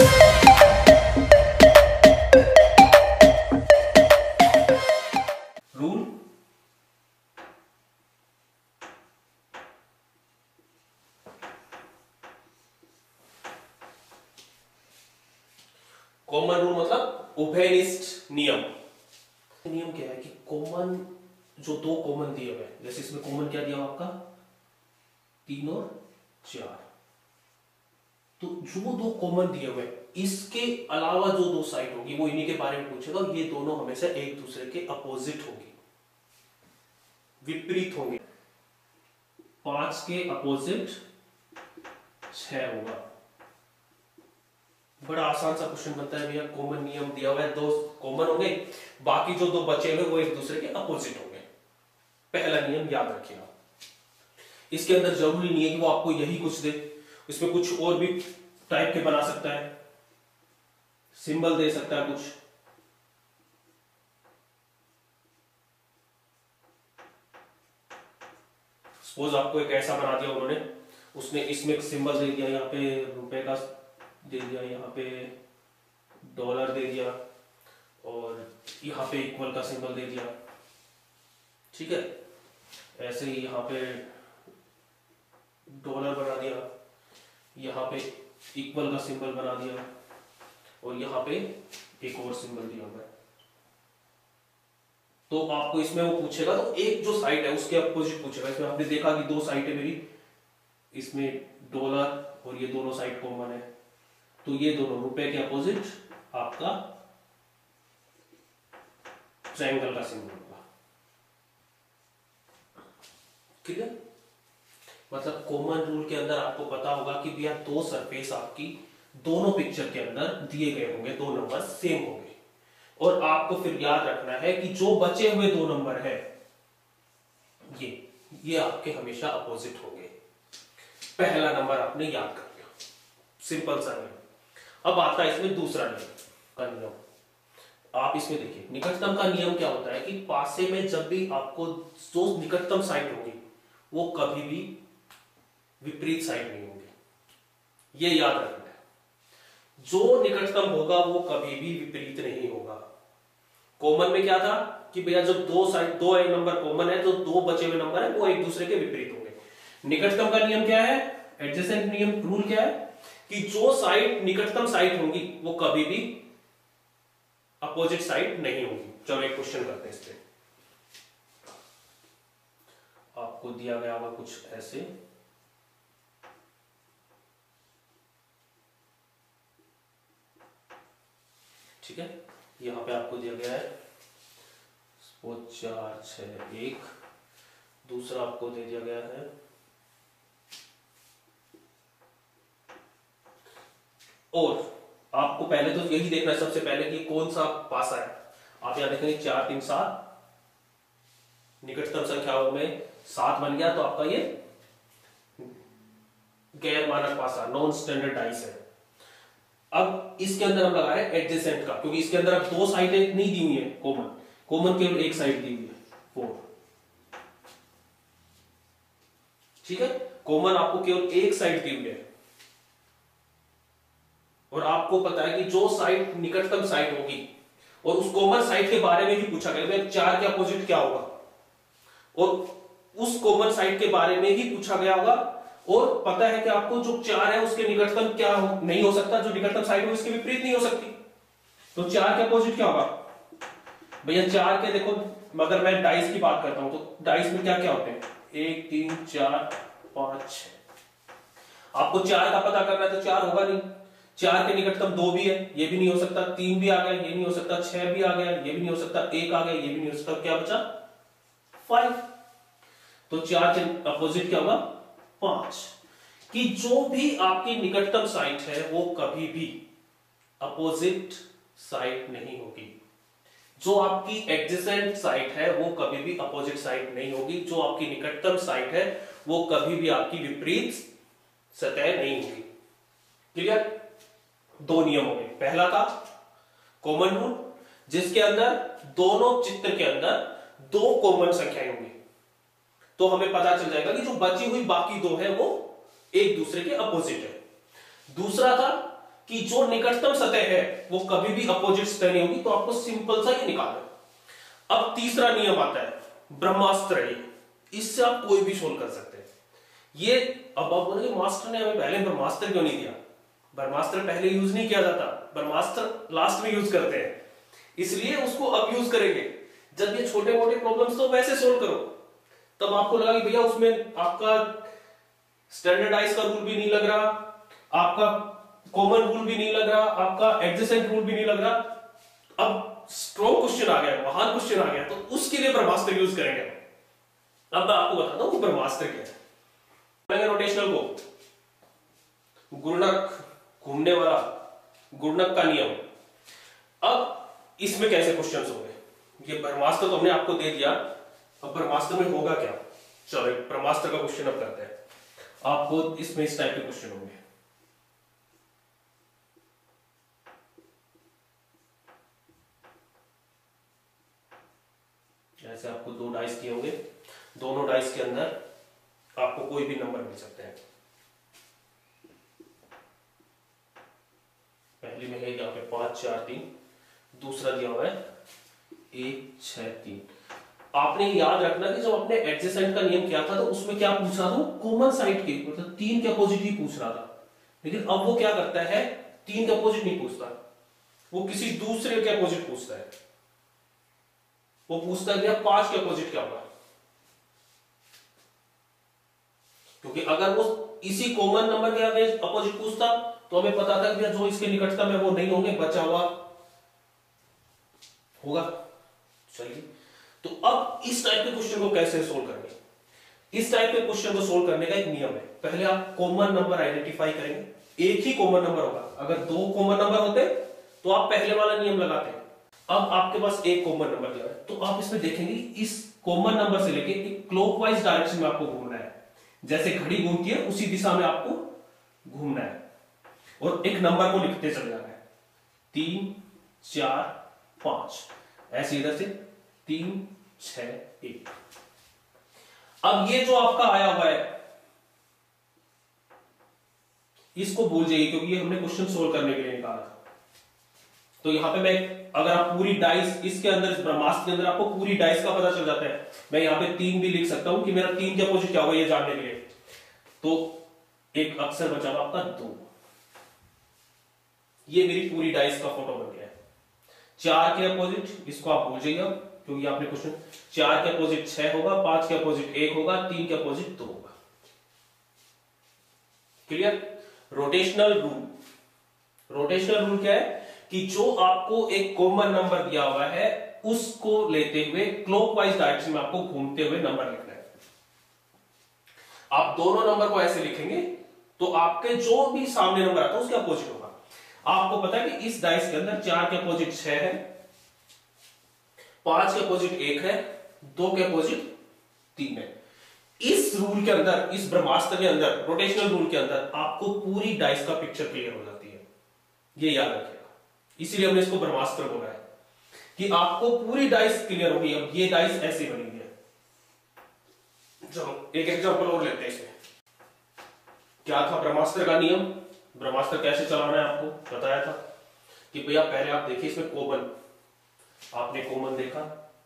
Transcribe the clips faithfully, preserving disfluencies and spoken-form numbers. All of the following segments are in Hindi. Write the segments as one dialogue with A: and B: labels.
A: रूल कॉमन रूल मतलब उभयनिष्ठ नियम। नियम क्या है कि कॉमन जो दो कॉमन दिए हुए, जैसे इसमें कॉमन क्या दिया हुआ आपका, तीन और चार, तो जो दो कॉमन दिए हुए इसके अलावा जो दो साइड होगी वो इन्हीं के बारे में पूछेगा, और ये दोनों हमेशा एक दूसरे के अपोजिट होंगे, विपरीत होंगे। पांच के अपोजिट छह होगा। बड़ा आसान सा क्वेश्चन बनता है भैया, कॉमन नियम दिया हुआ है, दो कॉमन होंगे, बाकी जो दो बचे हुए वो एक दूसरे के अपोजिट होंगे। पहला नियम याद रखिएगा। इसके अंदर जरूरी नहीं है कि वो आपको यही कुछ दे, इसमें कुछ और भी टाइप के बना सकता है, सिंबल दे सकता है कुछ। सपोज आपको एक ऐसा बना दिया उन्होंने, उसने इसमें एक सिंबल दे दिया, यहाँ पे रुपए का दे दिया, यहाँ पे डॉलर दे दिया, और यहाँ पे इक्वल का सिंबल दे दिया, ठीक है। ऐसे ही यहाँ पे डॉलर बना दिया, यहाँ पे इक्वल का सिंबल बना दिया, और यहाँ पे एक और सिंबल दिया हुआ है। तो आपको इसमें वो पूछेगा तो एक जो साइड है उसके अपोजिट पूछेगा। इसमें आपने देखा कि दो साइड है मेरी, इसमें डॉलर और ये दोनों साइड कॉमन है, तो ये दोनों रुपए के अपोजिट आपका ट्रायंगल का सिंबल होगा। ठीक है, मतलब कॉमन रूल के अंदर आपको पता होगा कि भैया दो सरफेस आपकी दोनों पिक्चर के अंदर दिए गए होंगे, दो नंबर सेम होंगे, और आपको फिर याद रखना है कि जो बचे हुए दो नंबर है ये ये आपके हमेशा अपोजिट होंगे। पहला नंबर आपने याद कर लिया, सिंपल सा नियम। अब आता है इसमें दूसरा नियम का नियम। आप इसमें देखिए, निकटतम का नियम क्या होता है कि पासे में जब भी आपको जो निकटतम साइड होगी वो कभी भी विपरीत साइड नहीं होगी, ये याद रखना है। जो निकटतम होगा वो कभी भी विपरीत नहीं होगा। कॉमन में क्या था कि भैया जब दो साइड दो एक नंबर कॉमन है तो दो बचे हुए नंबर है वो एक दूसरे के विपरीत होंगे। निकटतम का नियम क्या है, एडजेसेंट नियम रूल क्या है कि जो साइड निकटतम साइड होंगी वो कभी भी अपोजिट साइड नहीं होगी। चलो एक क्वेश्चन करते हैं इस पे। आपको दिया गया होगा कुछ ऐसे, ठीक है, यहां पे आपको दिया गया है वो चार छह एक, दूसरा आपको दे दिया गया है और आपको पहले तो यही देखना है सबसे पहले कि कौन सा पासा है। आप यहां देखेंगे चार तीन सात, निकटतम संख्याओं में सात बन गया तो आपका ये गैर मानक पासा, नॉन स्टैंडर्डाइज है। अब इसके अंदर हम लगा रहे हैं एडजेसेंट का, क्योंकि इसके अंदर अब दो साइडें नहीं दी हुई है कॉमन, कॉमन केवल एक साइड दी हुई है फोर, ठीक है। कॉमन आपको केवल एक साइड दी हुई है और आपको पता है कि जो साइड निकटतम साइड होगी और उस कॉमन साइड के बारे में भी पूछा गया, चार के अपोजिट क्या होगा, और उस कॉमन साइड के बारे में ही पूछा गया होगा, और पता है कि आपको जो चार है उसके निकटतम क्या हो, नहीं हो सकता, जो निकटतम साइड हो इसके विपरीत नहीं हो सकती। तो चार के अपोजिट क्या होगा भैया, चार के देखो, मगर मैं डाइस की बात करता हूं तो डाइस में क्या क्या होते हैं, एक तीन चार पांच छह। आपको चार का पता करना है तो चार होगा नहीं, चार के निकटतम दो भी है, ये भी नहीं हो सकता, तीन भी आ गया, ये नहीं हो सकता, छह भी आ गया, ये भी नहीं हो सकता, एक आ गया, ये भी नहीं हो सकता, क्या बचा फाइव। तो चार के अपोजिट क्या होगा पांच। कि जो भी आपकी निकटतम साइड है वो कभी भी अपोजिट साइड नहीं होगी, जो आपकी एडजेसेंट साइड है वो कभी भी अपोजिट साइड नहीं होगी, जो आपकी निकटतम साइड है वो कभी भी आपकी विपरीत सतह नहीं होगी। क्लियर? दो नियम हो गए। पहला था कॉमन रूल, जिसके अंदर दोनों चित्र के अंदर दो कॉमन संख्याएं होंगी, तो हमें पता चल जाएगा कि जो बची हुई बाकी दो है वो एक दूसरे के अपोजिट है। दूसरा था कि जो निकटतम सतह है वो कभी भी अपोजिट सतह नहीं होगी, तो आपको सिंपल सा ये निकालना। अब तीसरा नियम आता है ब्रह्मास्त्र, इससे आप कोई भी सोल्व कर सकते हैं। ये अब आप बोलेंगे मास्टर ने हमें पहले ब्रह्मास्त्र क्यों नहीं दिया? ब्रह्मास्त्र पहले यूज नहीं किया जाता, ब्रह्मास्त्र लास्ट में यूज करते हैं, इसलिए उसको अब यूज करेंगे। जब ये छोटे मोटे प्रॉब्लम्स तो वैसे सोल्व करो, तब आपको लगा कि भैया उसमें आपका स्टैंडर्डाइज का रूल भी नहीं लग रहा, आपका कॉमन रूल भी नहीं लग रहा, आपका एडजेसेंट रूल भी नहीं लग रहा। अब स्ट्रॉन्ग क्वेश्चन आ गया, महान क्वेश्चन आ गया, तो उसके लिए ब्रह्मास्त्र यूज करेंगे। अब मैं आपको बताता हूं ब्रह्मास्त्र क्या है। रोटेशनल को गुणक, घूमने वाला गुणक का नियम। अब इसमें कैसे क्वेश्चंस होंगे? ये ब्रह्मास्त्र तो हमने आपको दे दिया, अब ब्रह्मास्त्र में होगा क्या? चलो ब्रह्मास्त्र का क्वेश्चन अब करते हैं। आपको इसमें इस टाइप के क्वेश्चन होंगे। ऐसे आपको दो डाइस दिए होंगे, दोनों डाइस के अंदर आपको कोई भी नंबर मिल सकते हैं। पहली में है यहाँ पे पांच चार तीन, दूसरा दिया हुआ है एक छह तीन। आपने याद रखना कि जब आपने एडजेसेंट का नियम किया था तो उसमें क्या पूछ रहा था? कॉमन साइड के मतलब तीन के अपोजिट ही पूछ रहा था, लेकिन अब वो क्या करता है? तीन के अपोजिट नहीं पूछता, वो किसी दूसरे के अपोजिट पूछता है। वो पूछता है पांच के अपोजिट क्या होगा, क्योंकि अगर वो इसी कॉमन नंबर के अपोजिट पूछता तो हमें पता था कि जो इसके निकटतम है वो नहीं होंगे, बचा हुआ होगा। चलिए, तो अब इस टाइप के क्वेश्चन को कैसे सोल्व करेंगे? इस टाइप के क्वेश्चन को सोल्व करने का एक नियम है। पहले आप कॉमन नंबर आइडेंटिफाई करेंगे, एक ही कॉमन नंबर होगा। अगर दो कॉमन नंबर होते तो आप पहले वाला नियम लगाते। अब आपके पास एक कॉमन नंबर दिया है, तो आप इसमें देखेंगे इस कॉमन नंबर से लेके एक क्लॉकवाइज डायरेक्शन में आपको घूमना है। जैसे घड़ी घूमती है उसी दिशा में आपको घूमना है, और एक नंबर को लिखते चले जाना है। तीन चार पांच, ऐसे इधर से तीन छह एक। अब ये जो आपका आया हुआ है इसको भूल जाइए, क्योंकि ये हमने क्वेश्चन सोल्व करने के लिए निकाला था। तो यहां पे मैं, अगर आप पूरी डाइस इसके अंदर, इस ब्रह्मास्त्र के अंदर आपको पूरी डाइस का पता चल जाता है। मैं यहां पे तीन भी लिख सकता हूं कि मेरा तीन के अपोजिट क्या होगा ये जानने के लिए। तो एक अक्षर बचा हुआ आपका दो, ये मेरी पूरी डाइस का फोटो बन गया है। चार के अपोजिट इसको आप भूल जाइए, क्योंकि आपने क्वेश्चन, चार के अपोजिट छह होगा, पांच के अपोजिट एक होगा, तीन के अपोजिट दो होगा। Clear? Rotational rule, rotational rule क्या है कि जो आपको एक कॉमन नंबर दिया हुआ है उसको लेते हुए क्लॉकवाइज डायरेक्शन में आपको घूमते हुए नंबर लिखना है। आप दोनों नंबर को ऐसे लिखेंगे तो आपके जो भी सामने नंबर आता है उसके अपोजिट होगा। आपको पता है कि इस डाइस के अंदर चार के अपोजिट छह है, पांच के अपोजिट एक है, दो के अपोजिट तीन है। इस रूल के अंदर, इस ब्रह्मास्त्र के अंदर, रोटेशनल रूल के अंदर आपको पूरी डाइस का पिक्चर क्लियर हो जाती है। ये याद रखिएगा, इसीलिए हमने इसको ब्रह्मास्त्र बोला है कि आपको पूरी डाइस क्लियर होगी। अब ये डाइस ऐसी बनी हुई है। चलो एक एग्जांपल और लेते हैं इसमें। क्या था ब्रह्मास्त्र का नियम? ब्रह्मास्त्र कैसे चलाना है आपको बताया था कि भैया पहले आप देखिए इसमें कॉमन, आपने कॉमन देखा।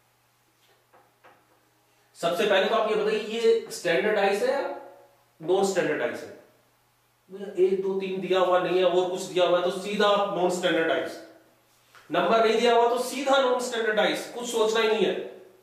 A: सबसे पहले तो आप ये बताइए ये स्टैंडर्डाइज है या नॉन स्टैंडर्डाइज है? भैया एक दो तीन दिया हुआ नहीं है और कुछ दिया हुआ है तो सीधा नॉन स्टैंडर्डाइज। नंबर नहीं दिया हुआ तो सीधा नॉन स्टैंडर्डाइज, कुछ सोचना ही नहीं है।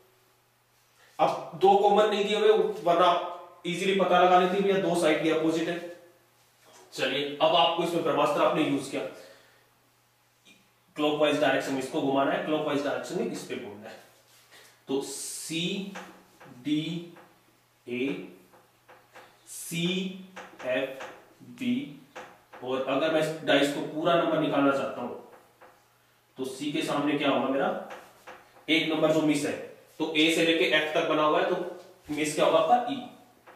A: अब दो कॉमन नहीं दिए हुए, वरना इजीली पता लगा लेते भैया दो साइड के अपोजिट है। चलिए, अब आपको इसमें ब्रह्मास्त्र आपने यूज किया, क्लॉकवाइज डायरेक्शन में इसको घुमाना है, क्लॉकवाइज डायरेक्शन में इस पे घूमना है। तो C D A C F B, और अगर मैं इस डाइस को पूरा नंबर निकालना चाहता हूं तो सी के सामने क्या होगा मेरा? एक नंबर जो मिस है, तो ए से लेके एफ तक बना हुआ है, तो मिस क्या होगा आपका? ई।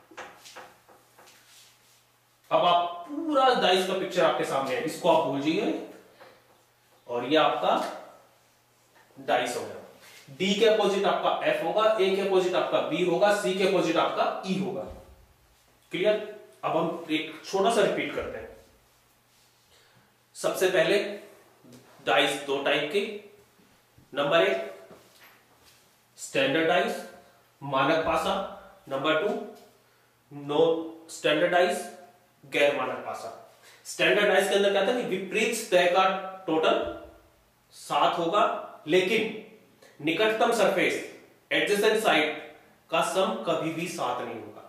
A: अब आप पूरा डाइस का पिक्चर आपके सामने है, इसको आप भूल जाइए, और ये आपका डाइस हो गया। डी के अपोजिट आपका एफ होगा, ए के अपोजिट आपका बी होगा, सी के अपोजिट आपका ई होगा। क्लियर? अब हम एक छोटा सा रिपीट करते हैं। सबसे पहले डाइस दो टाइप के, नंबर एक स्टैंडर्डाइज मानक पासा, नंबर टू नो स्टैंडर्डाइज गैर मानक पासा। स्टैंडर्डाइज के अंदर क्या था कि विपरीत सतह का टोटल सात होगा, लेकिन निकटतम सरफेस एडजेसेंट साइड का सम कभी भी सात नहीं होगा।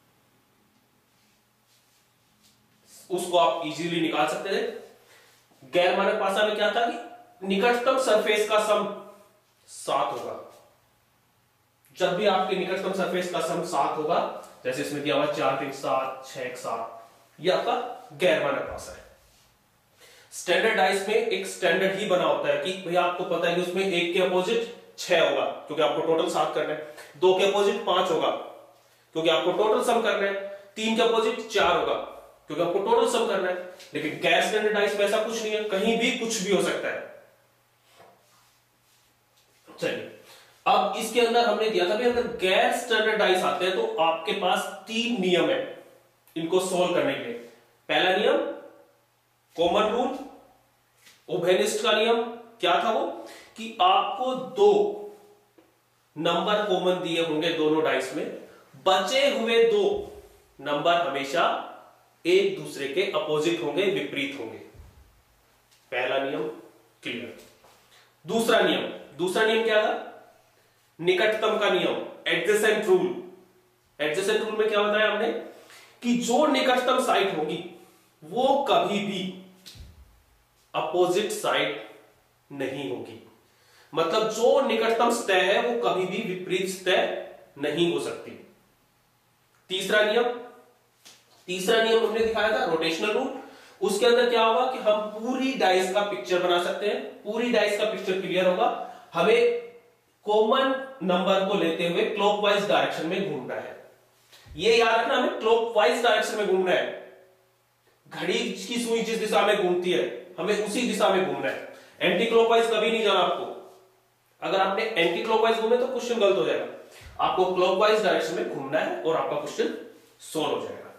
A: उसको आप इजीली निकाल सकते थे। गैर मानक पासा में क्या था कि निकटतम सरफेस का सम सात होगा। जब भी आपके निकटतम सरफेस का सम सात होगा, जैसे इसमें दिया हुआ चार तीन सात छह एक सात, ये आपका गैर मानक पासा है। स्टैंडर्डाइज में एक स्टैंडर्ड ही बना होता है कि भैया आपको पता है कि उसमें एक के अपोजिट छह होगा क्योंकि आपको टोटल सात करना है, दो के अपोजिट पांच होगा क्योंकि आपको टोटल सम करना है, तीन के अपोजिट चार होगा क्योंकि आपको टोटल सम करना है। लेकिन गैर स्टैंडर्डाइज में ऐसा कुछ नहीं है, कहीं भी कुछ भी हो सकता है। चलिए, अब इसके अंदर हमने दिया था कि अगर गैर स्टैंडर्डाइज आते हैं तो आपके पास तीन नियम है इनको सोल्व करने के लिए। पहला नियम कॉमन रूल, उभयनिष्ठ का नियम क्या था वो कि आपको दो नंबर कॉमन दिए होंगे दोनों डाइस में, बचे हुए दो नंबर हमेशा एक दूसरे के अपोजिट होंगे, विपरीत होंगे। पहला नियम क्लियर। दूसरा नियम दूसरा नियम क्या था? निकटतम का नियम, एडजेसेंट रूल। एडजेसेंट रूल में क्या बताया हमने कि जो निकटतम साइड होगी वो कभी भी अपोजिट साइड नहीं होगी। मतलब जो निकटतम सतह है वो कभी भी विपरीत सतह नहीं हो सकती। तीसरा नियम तीसरा नियम हमने दिखाया था रोटेशनल रूल। उसके अंदर क्या होगा कि हम पूरी डाइस का पिक्चर बना सकते हैं। पूरी डाइस का पिक्चर क्लियर होगा, हमें कॉमन नंबर को लेते हुए क्लॉकवाइज डायरेक्शन में घूमना है। ये याद रखना, हमें क्लॉकवाइज डायरेक्शन में घूमना है। घड़ी की सुई जिस दिशा में घूमती है हमें उसी दिशा में घूमना है। एंटी क्लॉकवाइज कभी नहीं जाना आपको। अगर आपने एंटी क्लॉकवाइज घूमे तो क्वेश्चन गलत हो जाएगा। आपको क्लॉकवाइज डायरेक्शन में घूमना है और आपका क्वेश्चन सोल्व हो जाएगा।